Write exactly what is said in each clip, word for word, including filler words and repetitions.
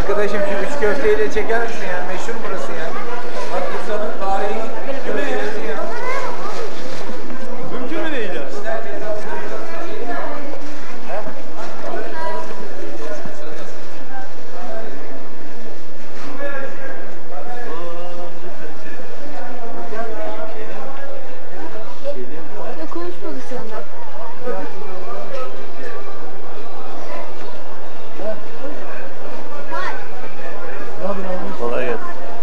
Arkadaşım şu üç köfteyi de çeker misin ya? Meşhur burası ya. Bak Bursa'nın tarihi köftesi ya. Mümkün mü değil ya? Ya konuşmadı senden. Kolay gelsin.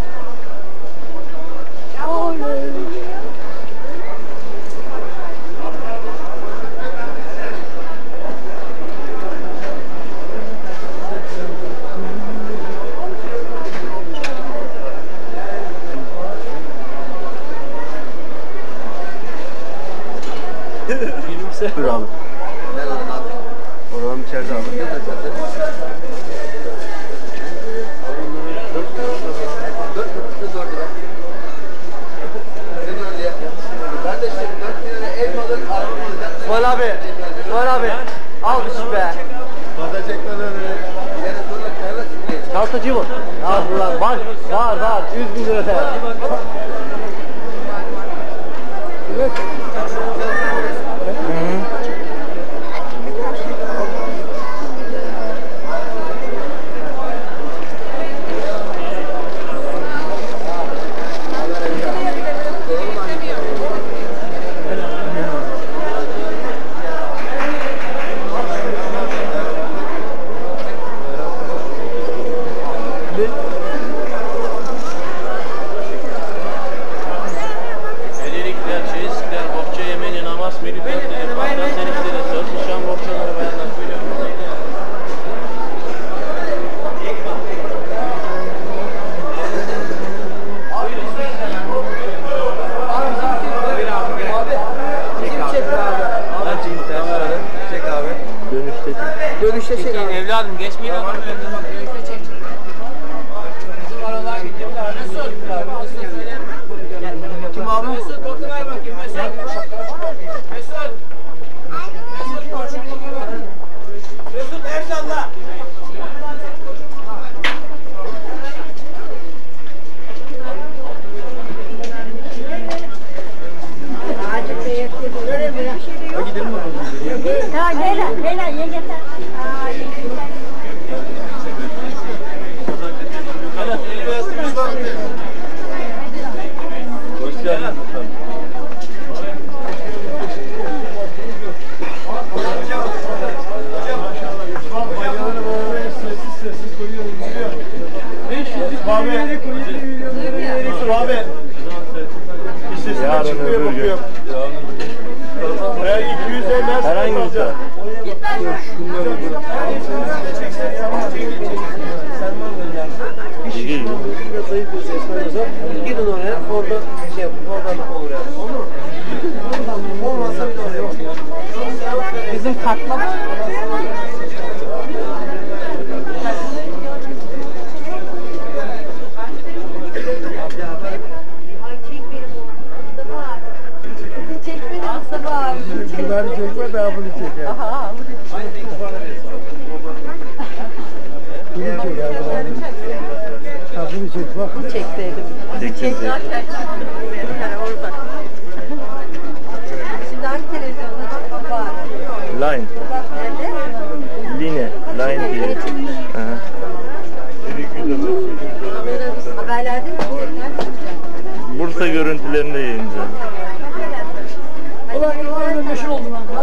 Gülümse. Dur abi. Nereden abi? Oradan içeride abi. Gel de sen de. Dört köprüsü dört lira. Ne diyorsun ya? Kardeşim dört lira elmalık armut alacak. İsmail abi, İsmail abi, al bir be. Batacaklar öyle. Yani sonra kaynak şimdi. Çantacı mı? Al ulan, var, var, var, yüz bin lira değer. Evet. Velerikler, çeyizlikler, bohça yemeğini, namaz, milifetleri, fantaselikleri, çalışan bohçaları bayanlar söylüyorum. Çek abi. Dönüşte çek. Dönüşte şey abi. Evladım geçmeyin ama. Kim abi? Mesut, botu ver bakayım Mesut. Mesut. Mesut Erşan'la. Ya Leyla, Leyla ye yeter. Aa, ye yeter. Hoş geldin. Abi, listesine Yarın çıkmıyor öbür gün. bakıyorum. Eğer iki yüz elli Herhangi bir şey. İyi, iyi. Biraz zayıf bir ses koyuyorsa gidin oraya, orada şey yapın, oradan olur yani. Olur mu? Olmazsa bir de oraya yok ya. Bizim katma var. Çek beni Mustafa abi. Bunları çekme daha bunu çeker. Aha, bu da Bunu çek abi. Ha bunu çek bak. çekseydim. Çektim, çek. Orada. Şimdi hangi televizyonda çok var? Line. Nerede? Line. Line T V. Aha. Haberlerde mi çekecekler? Bursa görüntülerinde yayınlayacağım. Ulan ulan meşhur oldum lan.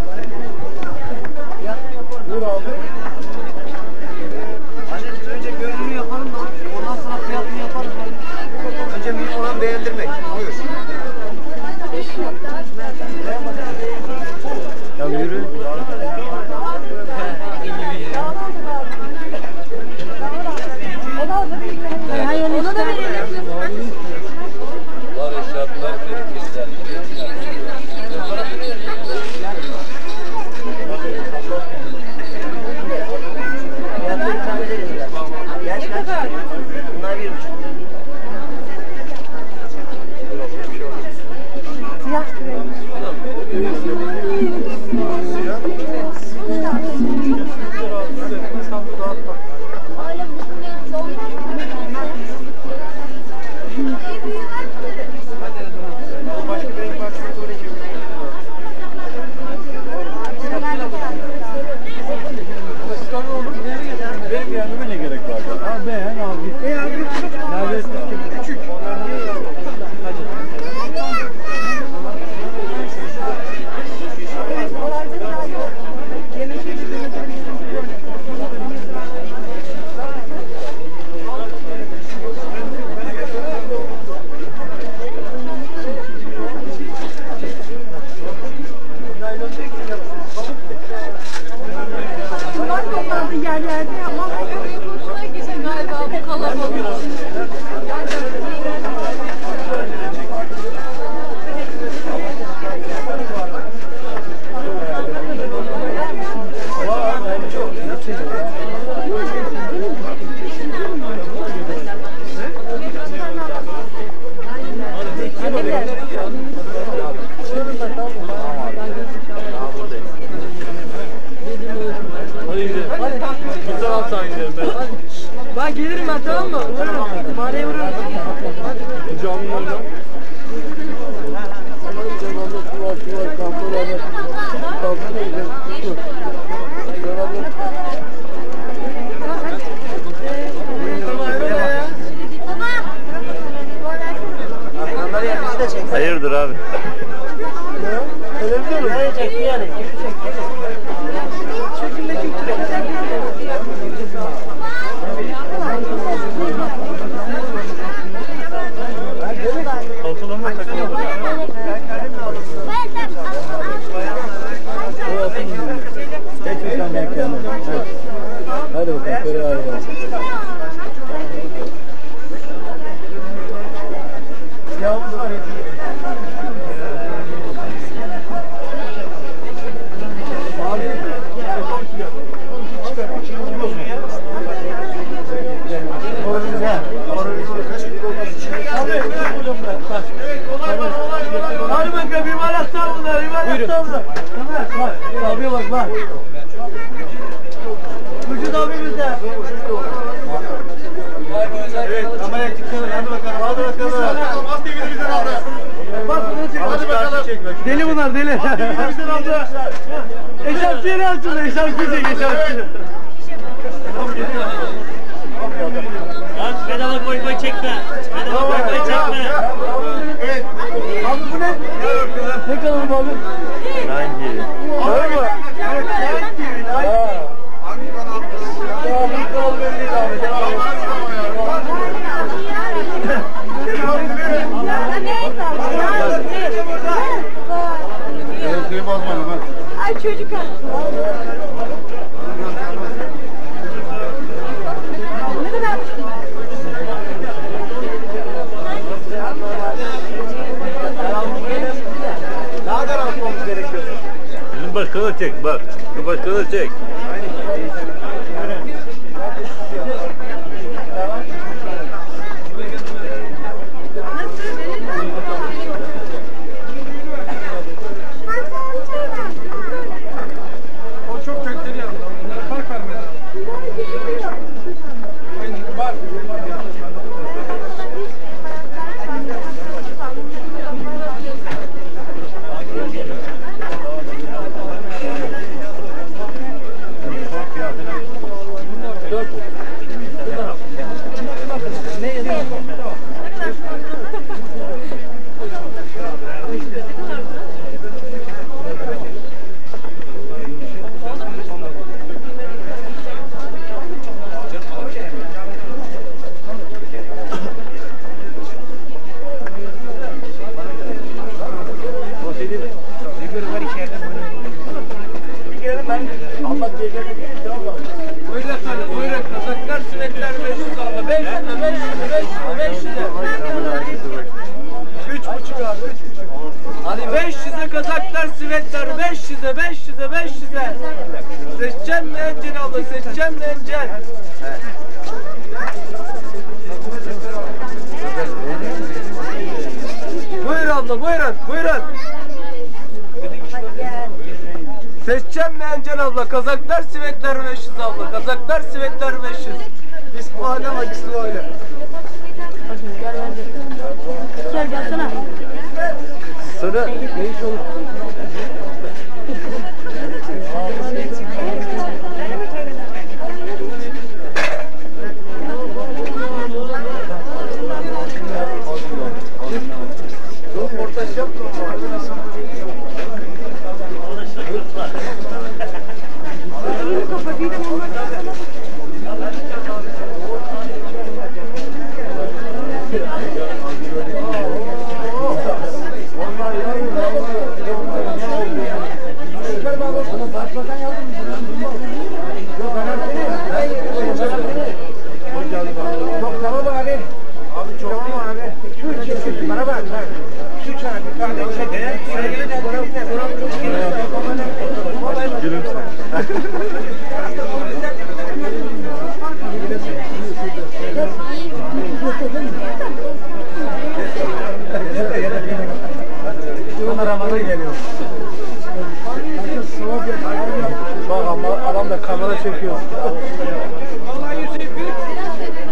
Anneciğim önce görün. Ha gelirim ben, tamam mı? Vururum. Mahalleye vururum. Caminin orada. Devamlı su var, su var, kampı var. Kampı da güzel. Su. Devamlı. Hayırdır abi? Televizyon mu? Nereye çekti yani? Kimi çekti? Çekimle kim Pantolonla takılır. Geç bir tane ekranı. Hadi bakalım. Şöyle ayrılalım. Yağımız var ya. Hadi bakalım, bir var hatta bunlar, bir var hatta bunlar. Bak, abiye bak bak. Vücut abimizde. Evet, kameraya çıkalım. Hadi bakalım, hadi bakalım. Az T V'de bizden aldı. Bak bunu çek. Hadi bakalım. Deli bunlar, deli. Bizden aldı. Eşarpçıya ne açıldı? Eşarpçıya çek, eşarpçıya. Lan bedava boy boy çekme. Bedava boy boy çekme. Evet. Abi bu ne? Ne kanalı bu abi? Line T V. Öyle mi? Evet, Line T V. Hangi kanal? Abi kanalı belli değil abi. Devam Elektriği bozmayalım hadi. Ay çocuk Ne kadar? Daha da rahatlamamız gerekiyor. Bizim başkanı da çek bak. Şu başkanı da çek. O çok kötü yani. Fark vermedi. Aynen var. Buyurun efendim, buyurun. Kazaklar, sürekler beş yüz aldı. beş yüz, beş yüz, beş yüz, beş yüz. Üç buçuk abi, üç buçuk. Hadi beş yüze kazaklar, sivetler, beş yüze, beş yüze, beş yüze. Seçeceğim mi Encen abla, seçeceğim mi Encen? Buyur abla, buyurun, buyurun. Seçeceğim mi Encen abla? Kazaklar, sivetler beş yüz abla. Kazaklar, sivetler beş yüz. İsmi aile ama ismi aile. Gel gelsene. Sonra ne iş olur? Ortaş yaptım. Bak ama adam da kamera çekiyor. Vallahi yüz elli.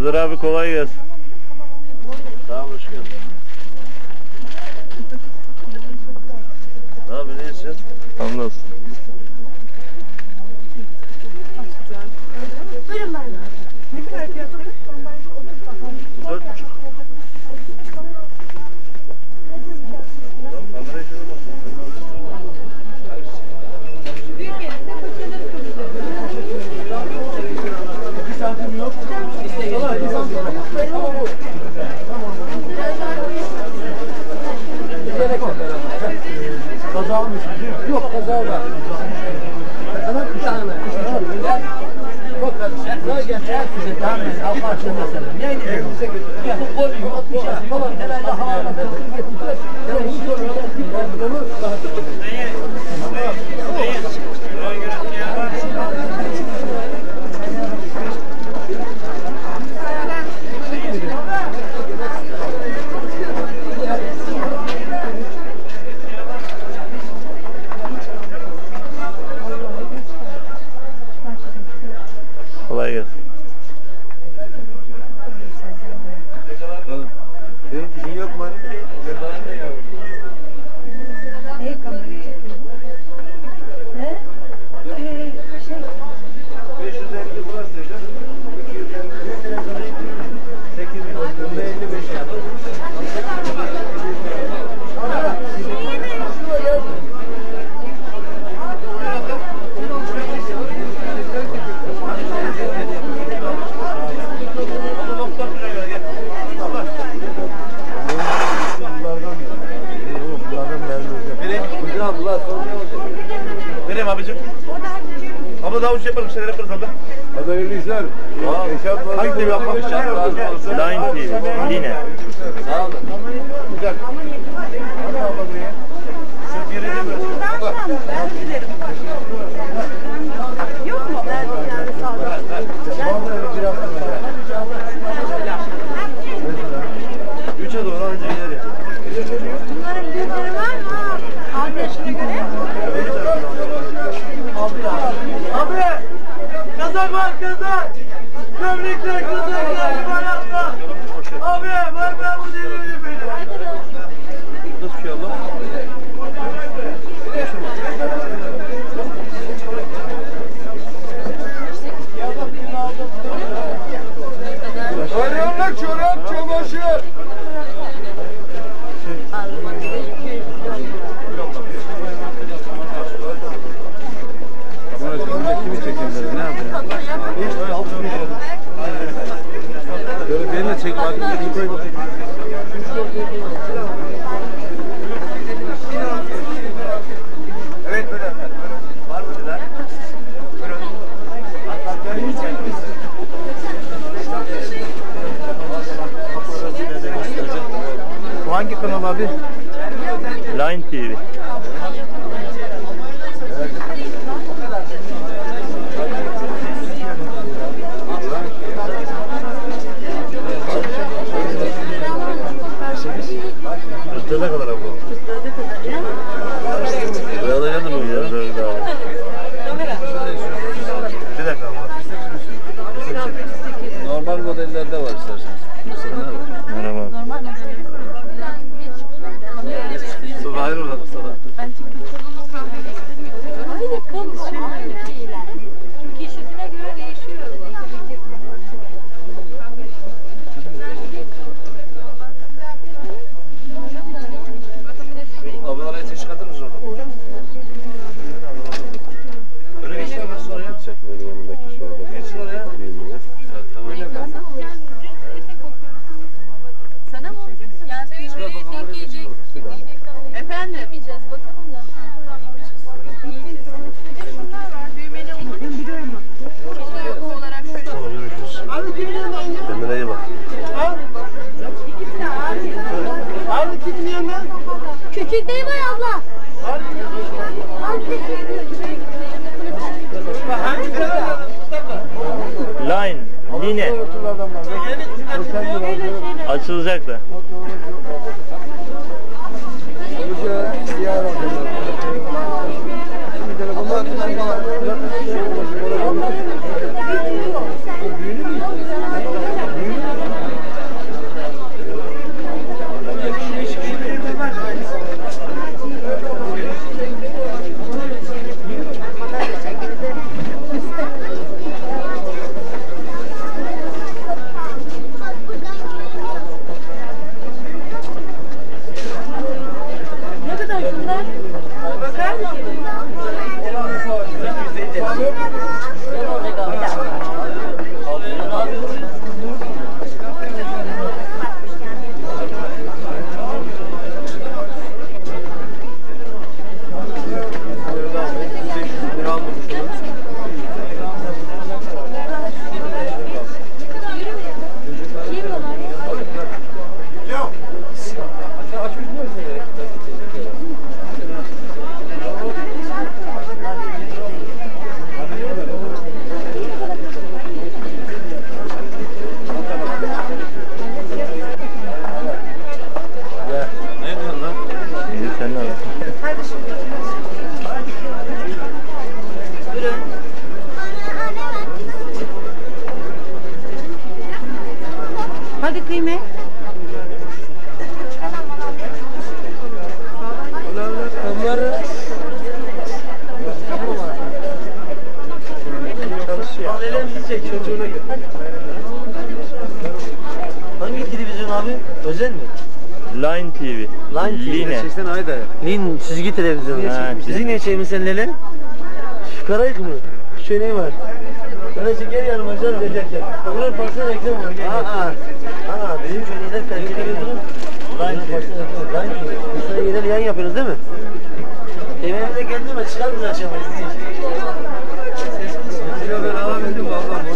Hızır abi kolay gelsin. Sağ ol, hoş geldin. Ne yapıyorsun, iyisin? Hamdolsun. Buyurun bana. Ne kadar fiyatları? Dört buçuk. Kamerayı şöyle bak. Kaza almışsın değil mi? Yok kaza var. Sana bir tane. Bak kardeşim. Daha genç herkese tahmin alma açılma sana. Yani elinize götürün. Ya bu koyun yok bir şey falan. Herhalde havada takım getirecek. Ya bu sorular bir dolu daha çok. Kolay gelsin. Senin işin yok mu? Neye kamerayı çekiyorsun? He? Ee, şey, beş yüz elli burası hocam. iki yüz elli. sekiz yüz elli beş yaptı. Vereyim abicim. Abla daha uç yaparım, şeyler yaparız abla. Hadi hayırlı işler. Eşarp Hangi TV yapmak için? Line T V. Yine. Sağ olun. Güzel. Hadi abla buraya. Sırf yere de mi? ben giderim. Yok mu? Ben yani sağ olun. Üçe doğru anca gider yani. Bunların indirimleri var mı? Altı yaşına göre. Abi! Kazak var kazak! Gömlekler kazaklar bayraklar! Abi bak ben bu deliyorum beni! Nasıl ki abla? Ayağımda çorap çamaşır. Kimi çekeyim ne yapayım? Hiç böyle altı bin lira. Böyle beni de çek bak. Buraya bakayım. Evet böyle efendim. Var mı dediler? Bu hangi kanal abi? Line T V. Ne kadar abla? Ben alacağım da bu ya. Bir dakika abla. Normal modellerde var isterseniz. Merhaba. Sonra hayır orada sana. Aynı kız, aynı şeyler. Kişisine göre değişiyor bu. Ablalara eteği çıkartır mısın oradan? Öyle geçsin hemen sonra ya. Çekmenin yanındaki şöyle. Geçsin oraya. Evet, tamam. Sana mı olacaksın? Yani senin böyle tek giyecek, efendim? Yemeyeceğiz bakalım da. Bir de şunlar var, düğmeli olur. Biliyor musun? Çeşitli olarak şöyle. Tamam, görüşürüz. Kendine iyi bak. Abi kimin yanında? Küçük değil mi abla? Hangi kanal? Line. Yine. Açılacak da. Düğünü mü? Lele'mizi çek çocuğuna gel. Hangi televizyon abi? Özel mi? Line T V. Line T V. Line. Çeksen ayda. Lin çizgi televizyonu. Ha, Sizin ne şey mi sen Lele? Şu karayık mı? Şu ne var? Karayık gel yanıma canım. Gel gel gel. Bunun parçası reklam var. Gel gel. Aa. Aa bizim şöyle kaliteli götürün. Line T V. Line T V. Mesela yerel yayın yapıyoruz değil mi? Evimize geldi mi? Çıkar mısın akşam? Ben alabildim vallahi.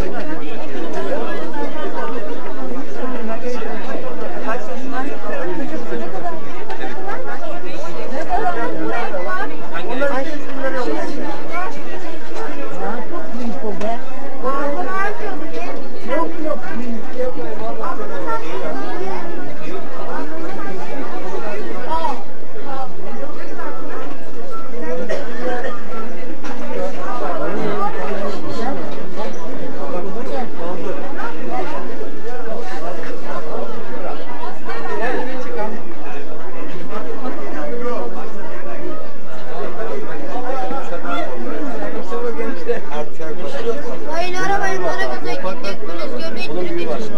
Hayır arabayı bana gaza gidecek polis göbeği türlü geçişti.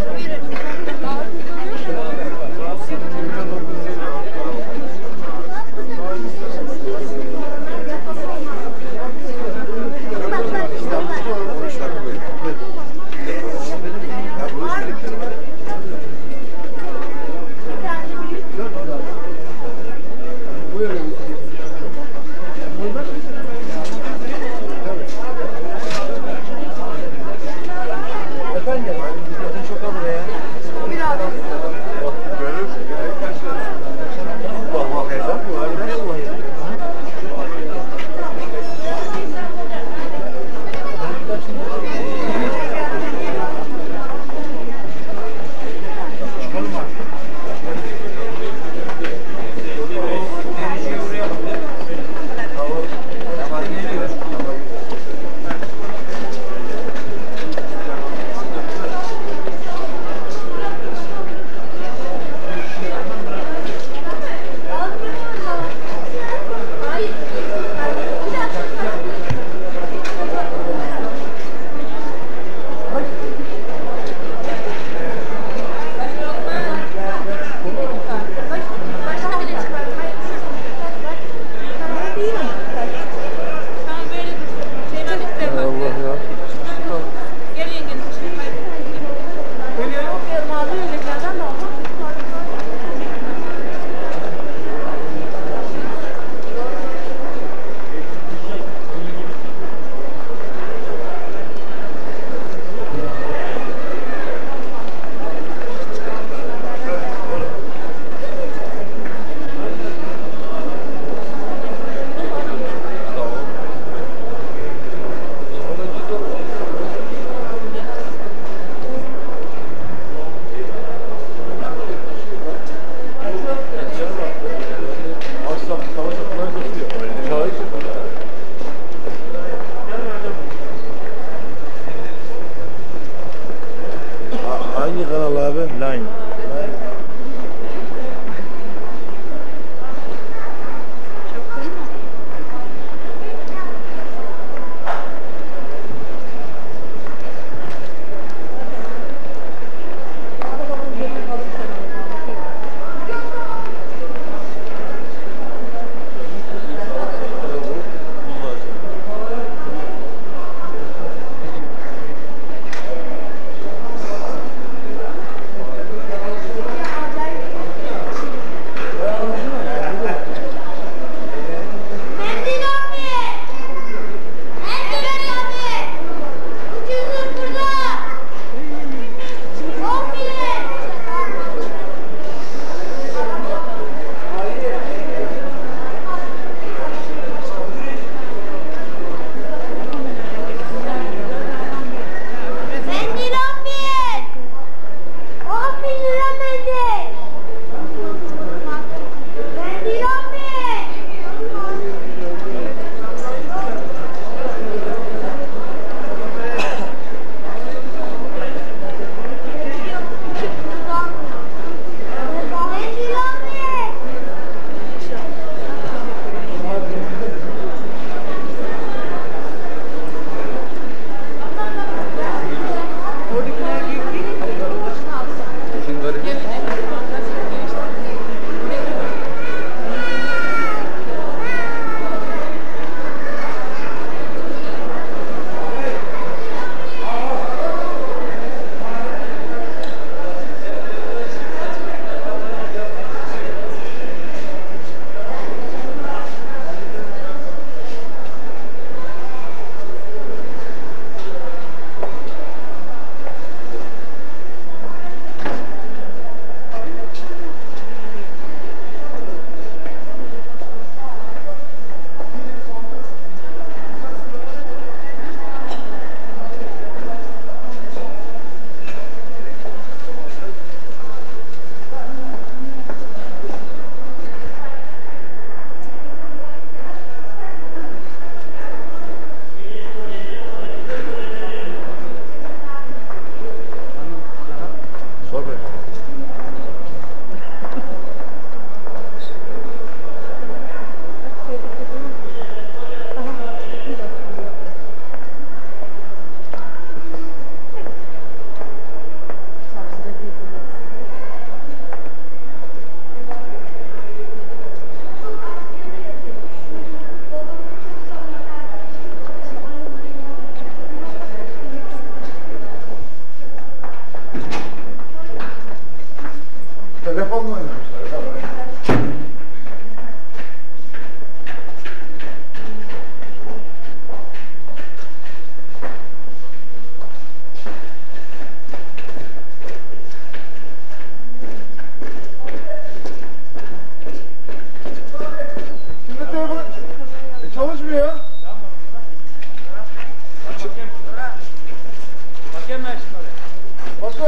Hangi kanal abi? Line.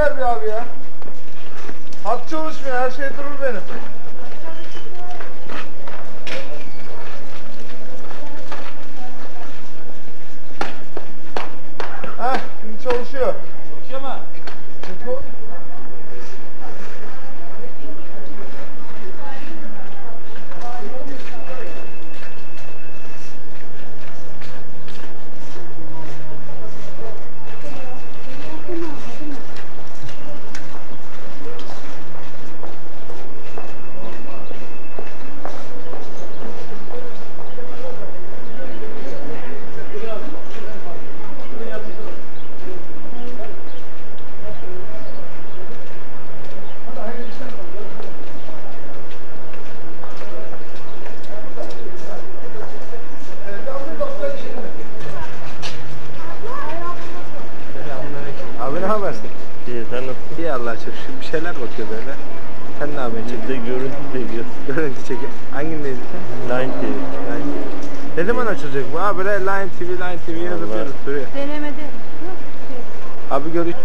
ver bir abi ya. Hat çalışmıyor, her şey durur benim. Heh, şimdi çalışıyor. Çalışıyor mu? Abi ne habersin? İyi sen nasılsın? İyi Allah'a şükür. Bir şeyler bakıyor böyle. Sen ne yapıyorsun? Biz de görüntü çekiyoruz. Görüntü çekiyor. Hangindeydin sen? Line T V. Line T V. Ne zaman açılacak bu? Ha böyle Line T V, Line T V yazıp Vallahi. yazıp duruyor. Denemede. Abi görüş.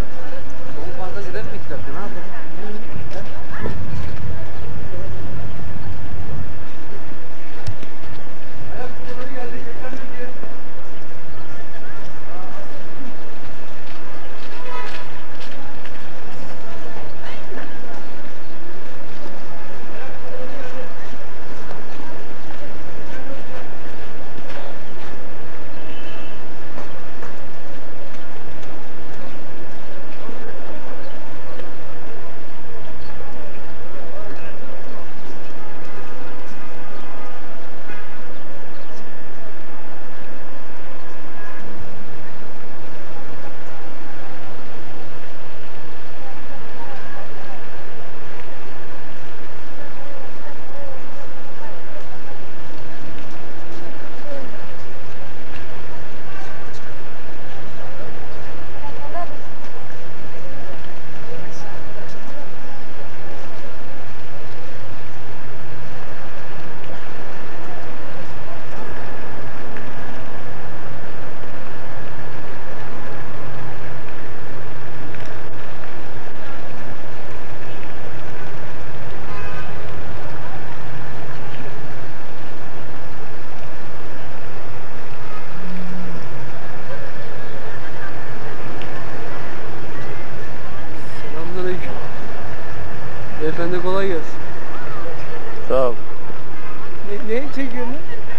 Selamünaleyküm. Beyefendi kolay gelsin. Sağ ol. Ne, neyi çekiyorsun?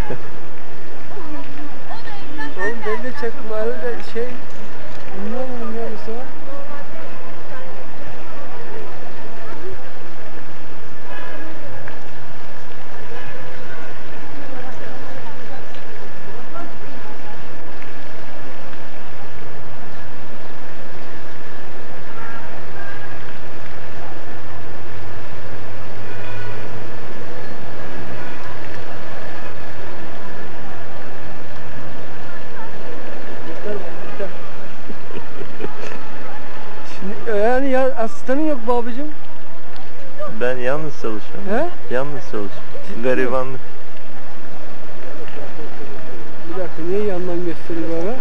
Oğlum ben de çektim. Arada şey... Bilmiyorum ya Mustafa. Şimdi yani ya asistanın yok mu abicim? Ben yalnız çalışıyorum. He? Yalnız çalışıyorum. Garibanlık. Bir dakika niye yandan gösteriyor bana?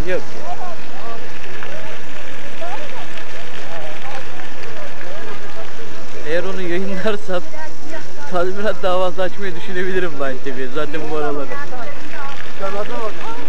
Yok. Eğer onu yayınlarsam tazminat davası açmayı düşünebilirim Line T V'ye. Zaten bu aralar. Dışarıda var.